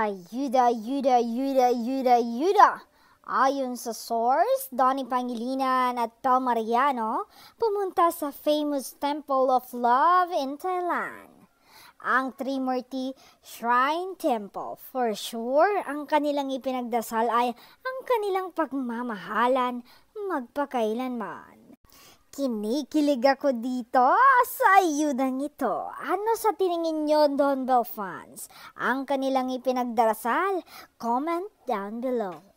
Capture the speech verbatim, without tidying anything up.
Ayuda, ayuda, ayuda, ayuda, ayuda! Ayon sa source, Donnie Pangilinan at Pel Mariano pumunta sa famous Temple of Love in Thailand. Ang Trimurti Shrine Temple. For sure, ang kanilang ipinagdasal ay ang kanilang pagmamahalan magpakailanman. Kinikilig ako dito sa ayudang ito. Ano sa tingin nyo, Don Bell fans? Ang kanilang ipinagdarasal? Comment down below.